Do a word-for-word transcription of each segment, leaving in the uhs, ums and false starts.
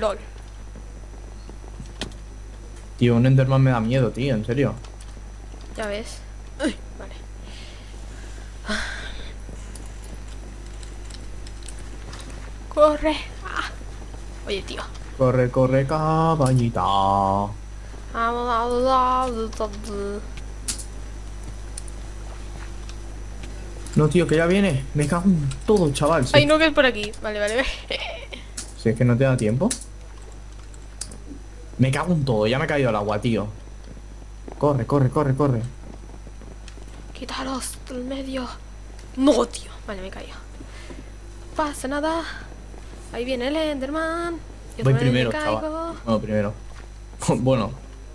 LOL. Tío, un Enderman me da miedo, tío, en serio. Ya ves. Uy, vale. Corre. Ah. Oye, tío. Corre, corre, caballita. No, tío, que ya viene. Me cago en todo, chaval. Si Ay, es, no, que es por aquí. Vale, vale, vale. si es que no te da tiempo. Me cago en todo, ya me he caído al agua, tío. Corre, corre, corre, corre. Quitaros del medio. No, tío. Vale, me he caído. Pasa nada. Ahí viene el Enderman. Yo Voy también me primero, caigo. chaval. No, primero. Bueno.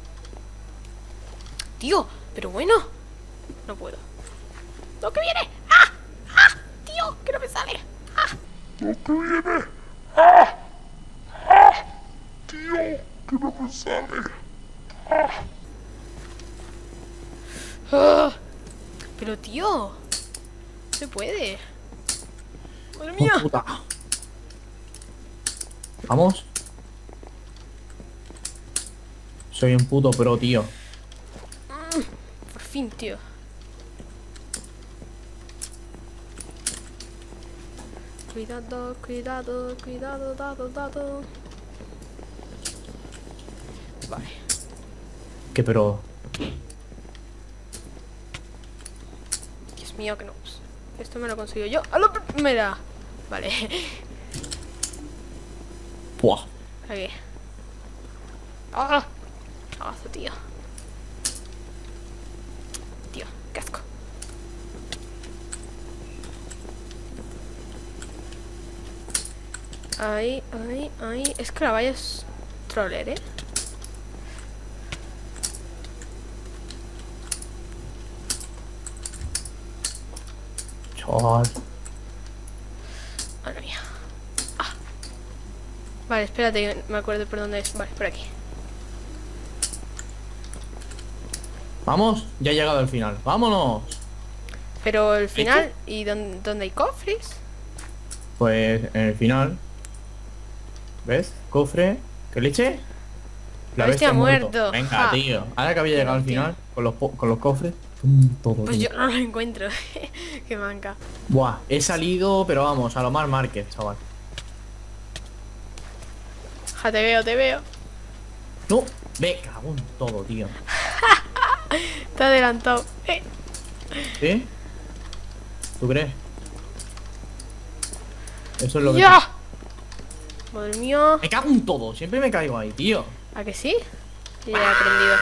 Tío, pero bueno. No puedo. ¡No, que viene! ¡Ah! ¡Ah! ¡Tío! ¡Que no me sale! ¡Ah! ¡No que viene! ¡Ah! ¡Ah! ¡Tío! ¡Que no me sale! ¡Ah! ¡Ah! Pero tío, no se puede. ¡Madre mía! ¡Oh, puta! Vamos. Soy un puto pro, tío. Por fin, tío. Cuidado, cuidado, cuidado, dado, dado. Vale. ¿Qué pero? Dios mío, que no. Esto me lo consigo yo. ¡A la primera! Vale. ¡Buah! Aquí. ¡Ah! ¡Abazo, tío! Tío, qué asco. Ahí, ahí, ahí. Es que la valla es troller, ¿eh? Chaval. Madre mía. Ah. Vale, espérate, me acuerdo por dónde es. Vale, por aquí. Vamos, ya he llegado al final. ¡Vámonos! Pero el final, ¿y dónde, dónde hay cofres? Pues en el final. ¿Ves? Cofre. ¿Qué leche? La bestia ha muerto. Venga, Ja. tío. Ahora que había Qué llegado al bestia. final, con los, po- con los cofres. ¡pum! Todo, Pues tío. yo no lo encuentro. Qué manca. Buah, he salido, pero vamos, a lo Mar Márquez, chaval. Ja, te veo, te veo. No, me cago en todo, tío. Te he adelantado. Eh. ¿Sí? ¿Tú crees? Eso es lo que... ¡Ya! Madre mía. Me cago en todo, siempre me caigo ahí, tío. ¿A que sí? Sí, ya he aprendido.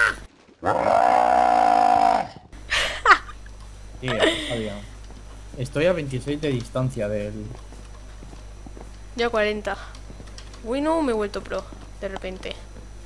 Tío, está bien. Estoy a veintiséis de distancia del... Yo a cuarenta. Uy, no, me he vuelto pro. De repente.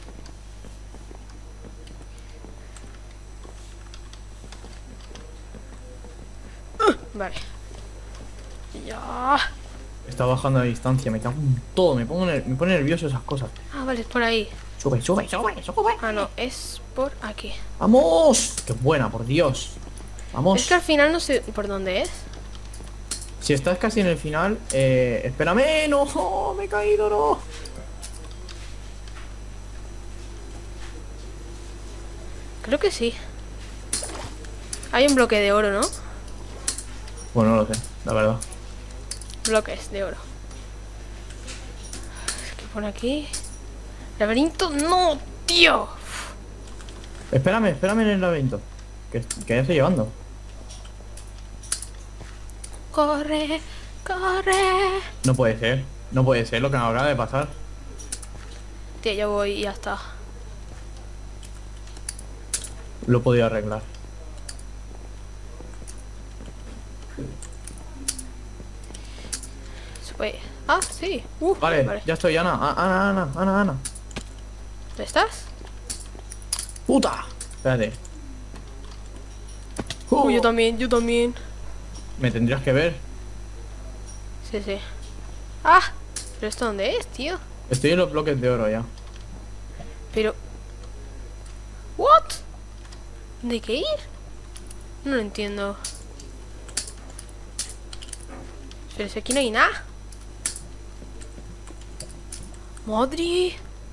Uh, vale. Ya. Está bajando de distancia, me cago en todo, me, pongo ner- me pone nervioso esas cosas. Ah, vale, es por ahí. Sube, sube, sube, sube. Ah, no, es por aquí. ¡Vamos! ¡Qué buena, por Dios! Vamos. Es que al final no sé por dónde es. Si estás casi en el final, eh, espérame, no, oh, me he caído, no. Creo que sí. Hay un bloque de oro, ¿no? Bueno, no lo sé, la verdad. Bloques de oro. ¿Qué pone aquí? Laberinto, no, tío. Espérame, espérame en el laberinto. Que, que ya estoy llevando. Corre, corre. No puede ser, no puede ser lo que me acaba de pasar. Tío, yo voy y ya está. Lo he podido arreglar. Se puede. Ah, sí. Uh, Vale, vale. ya estoy, Ana, A- Ana, Ana, Ana, Ana. ¿Dónde estás? ¡Puta! Espérate. Uh, yo Uh, también, yo también. me tendrías que ver. Sí, sí. Ah, ¿pero esto dónde es, tío? Estoy en los bloques de oro ya. Pero... ¿What? ¿Dónde hay que ir? No lo entiendo. Pero si aquí no hay nada. Madre.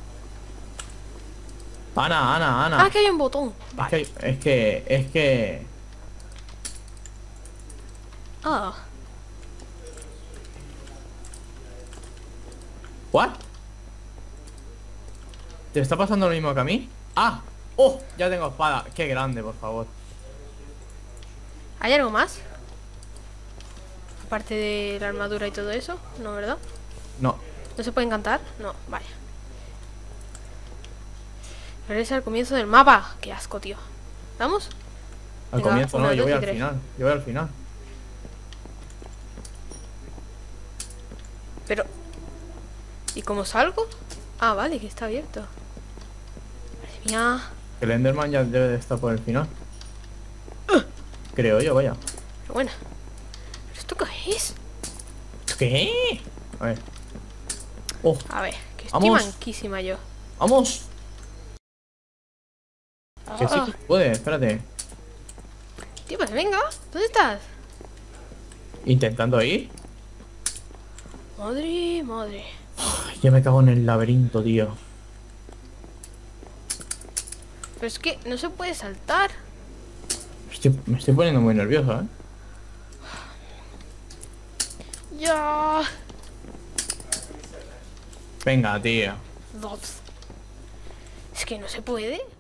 Ana, Ana, Ana. Ah, que hay un botón. Es Vale. que, hay- es que, es que... Ah. ¿What? ¿Te está pasando lo mismo que a mí? ¡Ah! ¡Oh! Ya tengo espada. ¡Qué grande, por favor! ¿Hay algo más? Aparte de la armadura y todo eso, ¿no, verdad? No. ¿No se puede encantar? No, vaya. Regresa al comienzo del mapa. Qué asco, tío. ¿Vamos? Al Venga, comienzo una, no, yo dos voy y al tres. final. Yo voy al final. Pero... ¿Y cómo salgo? Ah, vale, que está abierto. Madre mía. El Enderman ya debe de estar por el final. Creo yo, vaya. Pero bueno. ¿Pero esto qué es? ¿Qué? A ver. ¡Oh! A ver, que estoy Vamos. manquísima yo. ¡Vamos! Que sí, Ah, que se puede, espérate. tío, pues venga. ¿Dónde estás? Intentando ir. Madre, madre. Ay, ya me cago en el laberinto, tío. Pero es que no se puede saltar. Estoy- me estoy poniendo muy nervioso, ¿eh? Ya. Venga, tío. Dos. Es que no se puede.